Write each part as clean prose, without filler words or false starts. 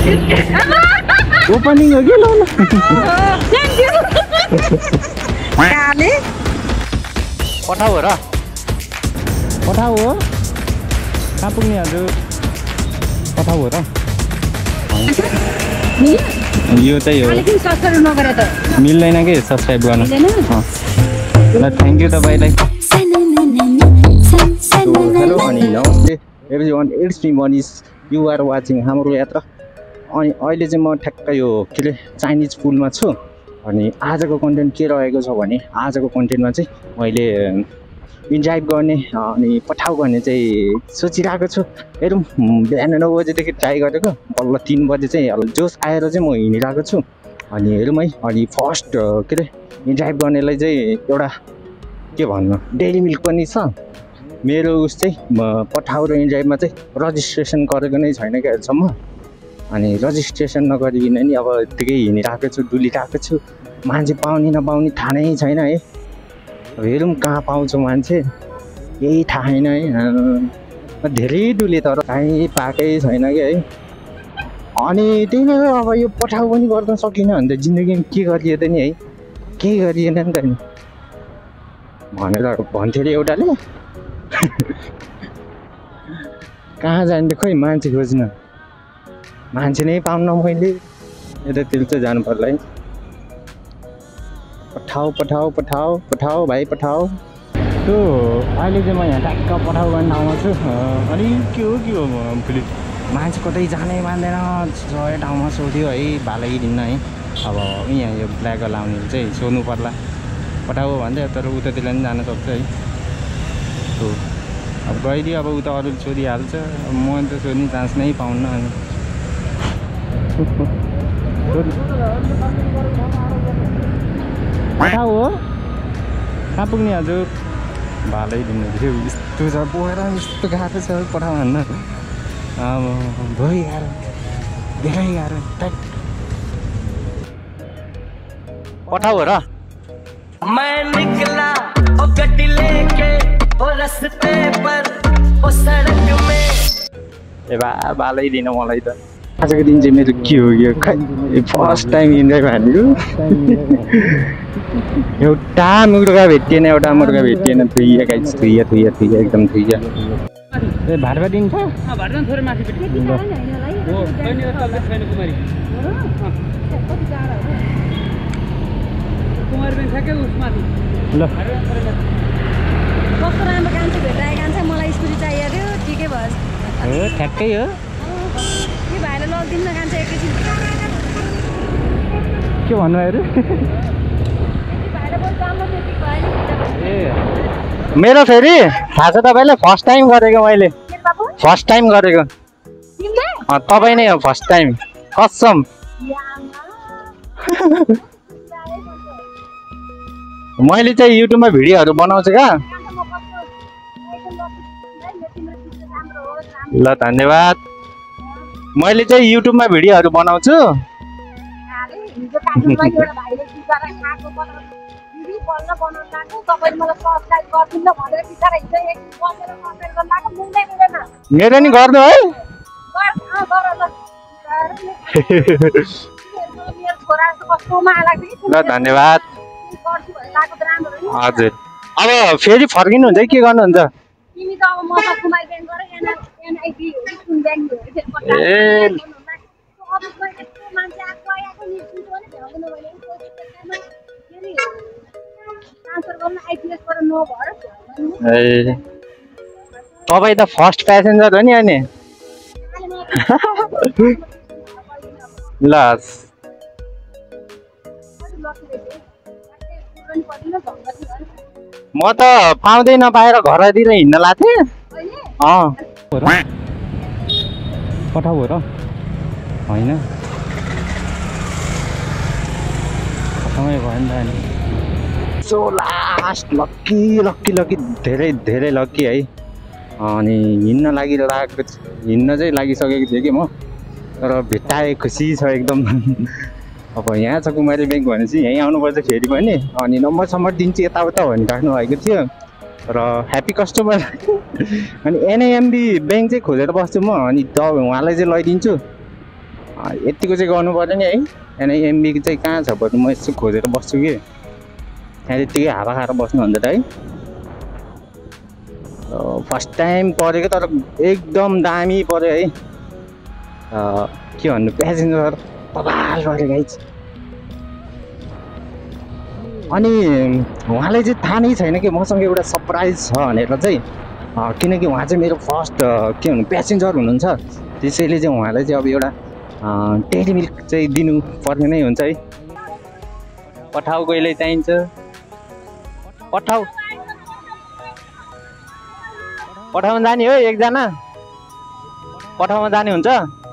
Opening हो कि ल काले पठाउ हो र पठाउ हो कहाँ पुग्ने हजुर पठाउ हो र यो चाहिँ हो मिल्दैन कि सब्सक्राइब गर्न ल थ्याङ्क यू तपाईँलाई हेलो अनि नमस्ते everyone it's me Manish you are watching हाम्रो यात्रा अनि अहिले चाहिँ म ठ्याक्कै यो के अरे चाइनिज पुलमा छु अनि आजको कन्टेन्ट के रहेको छ भने आजको कन्टेन्टमा चाहिँ मैले इन्जोय गर्ने अनि पठाउ गर्ने चाहिँ सोचिरहेको छु हेरौँ बिहान 9 बजेदेखि ट्राई गरेको बल्ल 3 बजे चाहिँ जोस आएर चाहिँ म हिँडिरहेको छु अनि हेरौँ है अनि फर्स्ट के अरे इन्जोय गर्नेलाई चाहिँ एउटा के भन्नु डेरी मिल्क पनि छ मेरो उस चाहिँ पठाउ र इन्जोयमा चाहिँ रजिस्ट्रेसन गरेको नै छैन क्या अहिलेसम्म अनि रजिस्ट्रेसन नगरिकन नि अब यत्तिकै हिँडिरहेको छु डुलिरहेको छु मान्छे पाउने नपाउने थाहा नै छैन है हेरौँ कहाँ पाउँछु मान्छे केही थाहा छैन है धेरै डुले तर कहीँ पाएकै छैन कि है अनि त्यही नै अब यो पठाउ पनि गर्न सकिनँ भने त जिन्दगीमा के गरिए त नि है केही गरिएन नि त नि भनेर भन्थ्यो अरे एउटाले कहाँ जाने खोइ मान्छे खोज्न मान्छे नै पाउन मैले यतातिर चाहिँ जानु पर्ला है पठाउ पठाउ पठाउ पठाउ भाइ पठाउ त्यो अहिले चाहिँ म यहाँ ट्याक्क पठाउ गर्ने ठाउँमा छु अनि के हो फेरि मान्छे कतै जानै मान्दैन सबै ठाउँमा सोध्यो है भालै दिन्न है अब यहाँ यो ब्ल्याक लाउने चाहिँ सोध्नु पर्ला पठाउ भन्दै तर उतातिर पनि जान सक्छ है त्यो अब गइदियो अब उता अरू सोधिहाल्छ म त सोध्ने चान्स नै पाउन्न अनि पठाउ हो कहाँ पुग्ने हजुर भालै दिनु थियो यस्तो छ पोएर यस्तो गएको छ पठाउ भन्न भइ गाह्रो धेरै गाह्रो पठाउ हो र मैं निकला ओ गड्डी लेके ओ रास्ते पर ओ सडक में ए भालै दिन मलाई त आजको दिन चाहिँ मेरो के हो यो फर्स्ट टाइम इन्जोय भनेको एउटा मुर्गा भेटिएन थुइया गाइस थुइया एकदम थुइया ए भाडा दिन्छ भाडा थोरै माथि भेट्यो हो छैन छैन कुमारी कुमारी पनि ठ्याक्कै उसमाथि ल कस्तो राम्रो कान्छे भेटाए कान्छे मलाई स्कुटी चाहिएको थियो ठिकै भयो हो ठ्याक्कै हो के भाइले लगिदिनु न कान्छे एकैछिन के भन्नु अरे भाइले बोल राम्रो थियो भयो ए मेरो फेरि थाहा छ तपाईँलाई फर्स्ट टाइम गरेको मैले फर्स्ट टाइम गरेको तपाईँ नै हो फर्स्ट टाइम कसम मैले चाहिँ युट्युबमा भिडियोहरू बनाउँछु क्या ल धन्यवाद मैले चाहिँ युट्युबमा भिडियोहरू बनाउँछु मेरो नि गर्नु है ल धन्यवाद हजुर अब फेरि फर्किनुहुन्छ है के गर्नुहुन्छ ए तपाईँ त फर्स्ट प्यासेन्जर हो नि अनि ल म त पाउँदै नपाएर घरतिर हिँड्न लाग्थेँ पठाउ हो र होइन खतमै भयो नि त अनि सो लास्ट लक्की धेरै धेरै लक्की है अनि हिँड्न चाहिँ लागिसकेको थिएँ कि म तर भेट्टाए खुसी छ एकदम अब यहाँ छ कुमारी ब्याङ्क भनेपछि यहीँ आउनुपर्छ फेरि पनि अनि नम्बर दिन्छु यताउता भनिराख्नु भएको थियो र ह्याप्पी कस्टमर अनि एनएएमबी ब्याङ्क चाहिँ खोजेर बस्छु म अनि त उहाँलाई चाहिँ लैदिन्छु यतिको चाहिँ गर्नु पर्यो नि है। यहाँ एमबी चाहिँ कहाँ छ भन्नु म यसो खोजेर बस्छु कि यहाँ त्यतिकै हावा खाएर बस्नुभन्दा त है। फर्स्ट टाइम परेको तर एकदम दामी पऱ्यो है। के भन्नु प्यासेन्जर बबाल पऱ्यो गाइज। अनि उहाँलाई चाहिँ थाहा नै छैन कि मसँग एउटा सरप्राइज छ भनेर चाहिँ, किनकि उहाँ चाहिँ मेरो फर्स्ट के भन्नु प्यासेन्जर हुनुहुन्छ। त्यसैले चाहिँ उहाँलाई चाहिँ अब एउटा डेरी मिल्क चाहिँ दिनु पर्ने नै हुन्छ है। पठाउ कहिले चाहिन्छ पठाउ। पठाउन जाने हो एकजना, पठाउन जाने हुन्छ।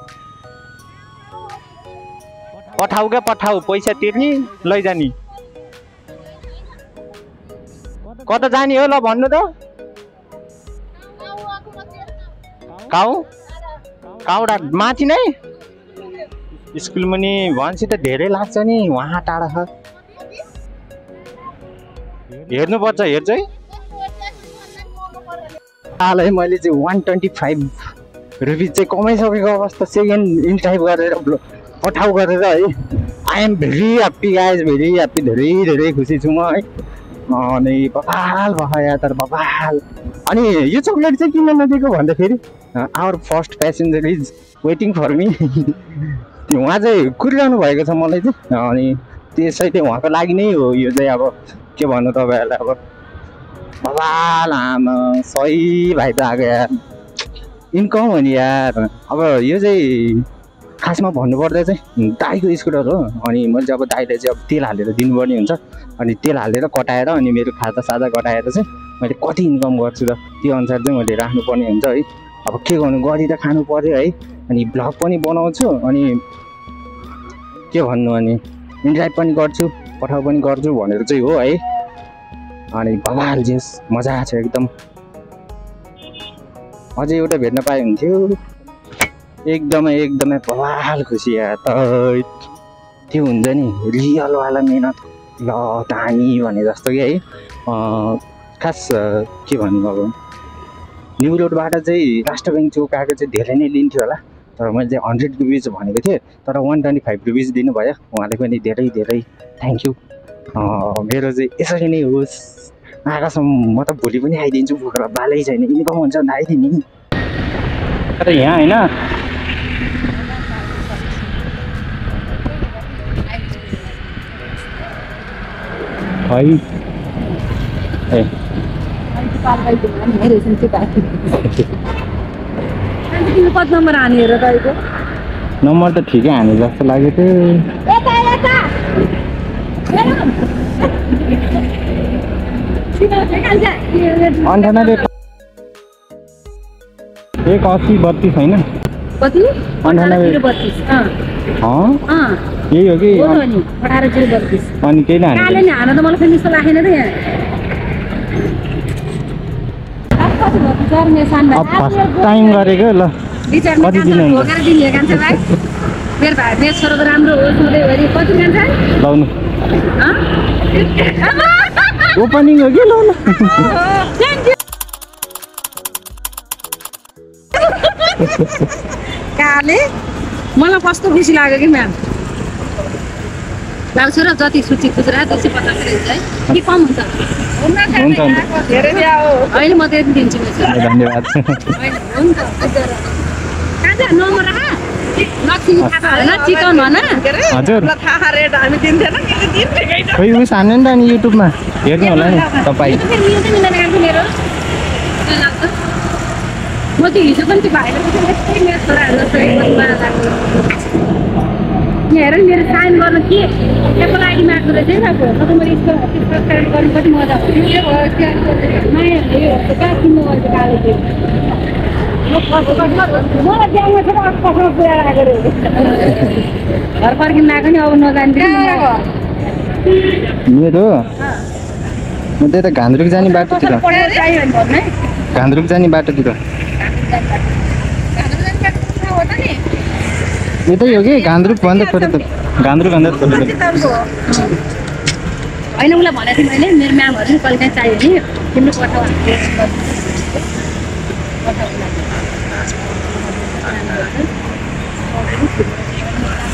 पठाउ क्या पठाउ, पैसा तिर्ने लैजाने। कता जाने हो ल भन्नु त। काउ काउडा माथि नै स्कुल पनि भनेपछि त धेरै लाग्छ नि, वहाँ टाढा छ। हेर्नुपर्छ हेर्छ है। हालै मैले चाहिँ 125 रुपिस चाहिँ कमाइसकेको अवस्था सेकेन्ड इन टाइप गरेर पठाउ गरेर है। I am very happy guys, very happy. धेरै धेरै खुसी छु म है। अनि बबाल भयो तर बबाल। अनि यो चक्लेट चाहिँ किन नदिएको भन्दाखेरि our first passenger is waiting for me. उहाँ चाहिँ कुरिरहनु भएको छ मलाई चाहिँ। अनि त्यसैले उहाँको लागि नै हो यो चाहिँ। अब के भन्नु तपाईँहरूलाई, अब बबाल आमा सही भाइ त आएको यार। इन्कम हो नि यार। अब यो चाहिँ खासमा भन्नुपर्दा चाहिँ दाइको स्कुटर हो। अनि मैले चाहिँ अब दाइलाई चाहिँ अब तेल हालेर दिनुपर्ने हुन्छ। अनि तेल हालेर कटाएर अनि मेरो खाता साझा कटाएर चाहिँ मैले कति इन्कम गर्छु र त्यो अनुसार चाहिँ मैले राख्नुपर्ने हुन्छ है। अब के गर्नु, गरी त खानु पर्यो है। अनि भ्लग पनि बनाउँछु, अनि के भन्नु, अनि इन्ड्राइभ पनि गर्छु, पठाउ पनि गर्छु भनेर चाहिँ हो है। अनि बबाल जेस मजा छ एकदम। अझै एउटा भेट्न पाए हुन्थ्यो। एकदमै एकदमै बबाल खुसी यार। त त्यो हुन्छ नि रियलवाला मेहनत ल दामी भने जस्तो कि है। खास के भन्नु, अब न्यु रोडबाट चाहिँ राष्ट्र ब्याङ्क चौक आएको चाहिँ धेरै नै लिन्थ्यो होला, तर मैले चाहिँ 100 रुपिस भनेको थिएँ, तर 125 रुपिस दिनुभयो। उहाँले पनि धेरै धेरै थ्याङ्क यू। मेरो चाहिँ यसरी नै होस् आगासम्म। म त भोलि पनि आइदिन्छु, भोकर बालै छैन, इन्कम हुन्छ भने आइदिने। तर यहाँ होइन ए कति नम्बर हाने हेर तपाईँको नम्बर त ठिकै हाने जस्तो लाग्यो थियो। 98 180 32 होइन कति 98 यही हो कि 18 अनि केही न काले नि हान त मलाई फेरि यस्तो लागेन त यहाँ। फर्स्ट टाइम गरेको ल कति दिनुहुन्छ मेरो भाइ मेरो छोरो त राम्रो हो सधैँभरि। कति खान्छ लाउनु ओपनिङ हो कि लाउनु। काले मलाई कस्तो खुसी लाग्यो कि म्याम। लाग्छ र जति सूची खुजुरा 250 रहेछ है कि कम हुन्छ? हुन्छ अहिले म त्यति दिन्छु। धन्यवाद। हुन्छ कहाँ छ नम्बर राख। लक्ष्मी थापा होइन चिकन भन। हजुर खोइ उस हान्यो नि त अनि युट्युबमा हेर्नु होला नि तपाईँ। म चाहिँ हिजो पनि त्यो भाइले मेरो छोराहरू जस्तै हेर नि मेरो साइन गर्नु के त्यसको लागि माग्दो रहेछ है बाबु। तपाईँ मैले सब्सक्राइब गर्नु कति मजा माया कहाँ किन्नु गर्छ कालो त्यो मलाई ब्याङ्कमा छोरा पठाउनु पुऱ्याएर आएको रे। घर फर्किनु लाग्यो नि अब नजान्दिनँ। मेरो म त्यही त घान्द्रुक जाने बाटोतिर। घान्द्रुक जाने बाटोतिर यतै हो कि घान्द्रुक भन्दा छोरी त घान्द्रुक भन्दा छोरी त होइन। उसलाई भनेको थिएँ मैले मेरो म्यामहरू कहिले काहीँ चाहियो नि तिम्रो पठाउ।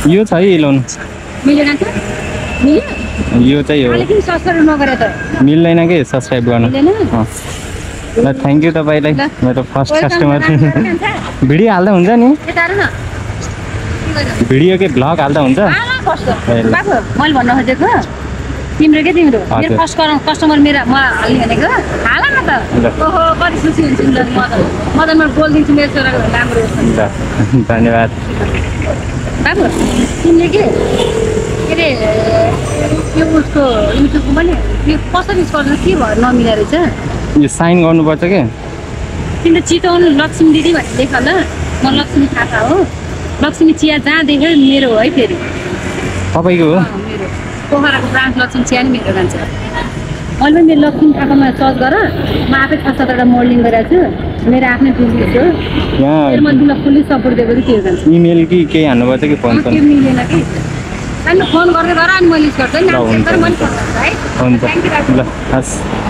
यो छ है लोन मिलेन त मिल्यो यो चाहिँ हो अलिकति सब्सक्राइब नगरे त मिल्दैन कि सब्सक्राइब गर्न मिल्दैन ल थ्याङ्क यू तपाईँलाई मेरो फर्स्ट कस्टमर भिडियो हाल्दा हुन्छ नि यता हेर न भिडियो के भ्लग हाल्दा हुन्छ बाबु मैले भन्न खोजेको तिम्रो के तिम्रो मेरो फर्स्ट कस्टमर मेरो म हाल्ने भनेको हाल न त ओहो कति खुसी हुन्छ नि म बोल दिन्छु मेरो छोराको राम्रो धन्यवाद बाबु तिमीले के अरे यो उसको युट्युबको पनि यो कसरी गर्नु के भयो नमिला रहेछ यो साइन गर्नुपर्छ के तिम्रो चितवन लक्ष्मी दिदी भनेर देख ल म लक्ष्मी थापा हो लक्ष्मी चिया जहाँ देख्यो मेरो हो है फेरि तपाईँको हो मेरो पोखराको ब्रान्च लक्ष्मी चिया नि मेरो जान्छ मैले पनि मेरो लक्ष्मी थापामा सर्च गर म आफै 6-7 मोडलिङ गरेको छु मेरो आफ्नै बिजनेस हो यहाँ म तिमीलाई फुल्ली सपोर्ट दिएको त्यो जान्छ इमेल कि केही हान्नुपर्छ कि फोन त्यो मिलेन कि अनि फोन गर्दै गर अनि मैले लिस्ट गर्छु नि तर मैले फोन गर्छु है हुन्छ ल हस्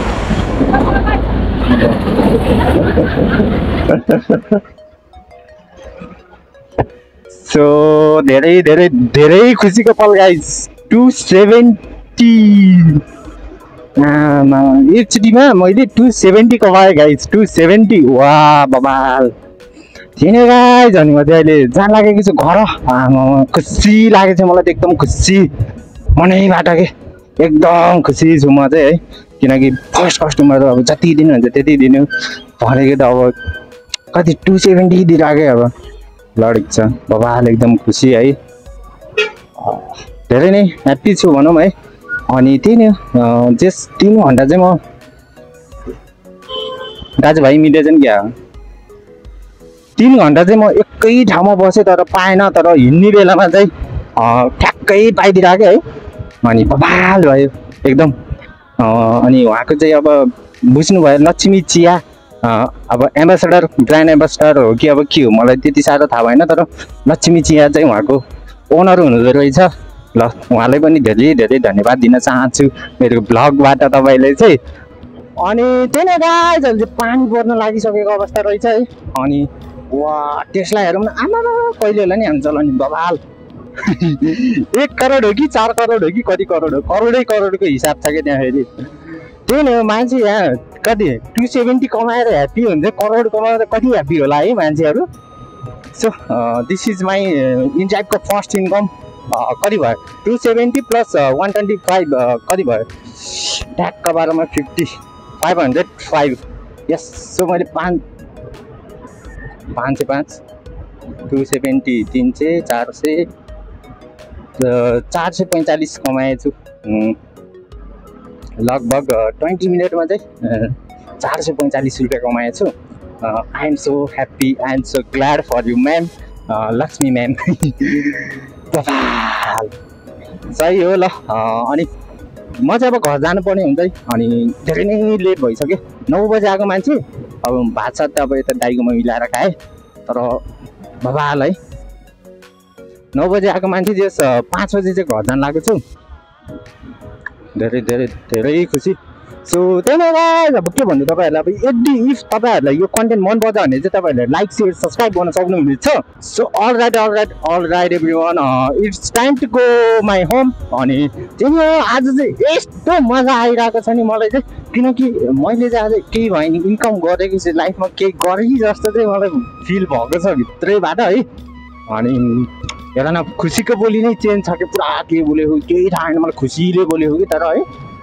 सो धेरै धेरै धेरै खुसीको पल गाइस 270 एचडीमा मैले 270 कमाएँ गाइस 270 वा बबाल थिएन गाइस अनि म चाहिँ अहिले जान लागेको छु घर खुसी लागेको छ मलाई त एकदम खुसी मनैबाट के एकदम खुसी छु म चाहिँ है किनकि फर्स्ट कस्टमर अब जति दिनुहुन्छ त्यति दिनु भनेको त अब कति 270 दिइराखेँ अब लडेको छ बबाल एकदम खुसी है धेरै नै ह्याप्पी छु भनौँ है अनि त्यही नै जस 3 घन्टा चाहिँ म दाजुभाइ मिलेछ नि क्या 3 घन्टा चाहिँ म एकै ठाउँमा बसेँ तर पाएन तर हिँड्ने बेलामा चाहिँ ठ्याक्कै पाइदिइराखेँ है अनि बबाल भयो एकदम अनि उहाँको चाहिँ अब बुझ्नुभयो लक्ष्मी चिया अब एम्बेसडर ब्रान्ड एम्बेसडर हो कि अब के हो मलाई त्यति साह्रो थाहा भएन तर लक्ष्मी चिया चाहिँ उहाँको ओनर हुनुहुँदो रहेछ ल उहाँलाई पनि धेरै धेरै धन्यवाद दिन चाहन्छु मेरो ब्लगबाट तपाईँले चाहिँ अनि त्यही नै गाइस अहिले चाहिँ पानी पर्न लागिसकेको अवस्था रहेछ है अनि वा त्यसलाई हेरौँ न आमा कहिले होला नि हामी चलाउने बबाल 1 करोड हो कि 4 करोड हो कि कति करोड हो करोडको हिसाब छ क्या त्यहाँ फेरि त्यही नै हो मान्छे यहाँ कति 270 कमाएर ह्याप्पी हुन्छ करोड कमाएर कति ह्याप्पी होला है मान्छेहरू so this is my in टाइपको फर्स्ट इन्कम कति भयो 270 प्लस 125 कति भयो ट्याक्क बाह्रमा 505 यस सो मैले 505 270 300 400 445 कमाएछु लगभग 20 मिनटमा चाहिँ 445 रुपियाँ कमाएछु I am so happy I am so glad for you ma'am Lakshmi ma'am सही हो ल अनि म चाहिँ अब घर जानुपर्ने हुन्छ अनि धेरै नै लेट भइसक्यो 9 बजे आएको मान्छे अब भात सात त अब यता दाइकोमा मिलाएर खाएँ तर बबाल है 9 बजे आएको मान्छे जस 5 बजे चाहिँ घर जान लागेको छु धेरै धेरै धेरै खुसी सो त्यही नै अब के भन्नु तपाईँहरूलाई अब यदि इफ तपाईँहरूलाई यो कन्टेन्ट मनपर्छ भने चाहिँ तपाईँहरूले लाइक सेयर सब्सक्राइब गर्न सक्नुहुनेछ so all right everyone it's time to go my home अनि त्यही हो आज चाहिँ यस्तो मजा आइरहेको छ नि मलाई चाहिँ किनकि मैले चाहिँ आज केही भयो नि इन्कम गरेको चाहिँ लाइफमा केही गरेँ जस्तो चाहिँ मलाई फिल भएको छ भित्रैबाट है अनि हेर न खुसीको बोली नै चेन्ज छ कि पुरा के बोलेको केही थाहा छैन मलाई खुसीले बोलेको कि तर है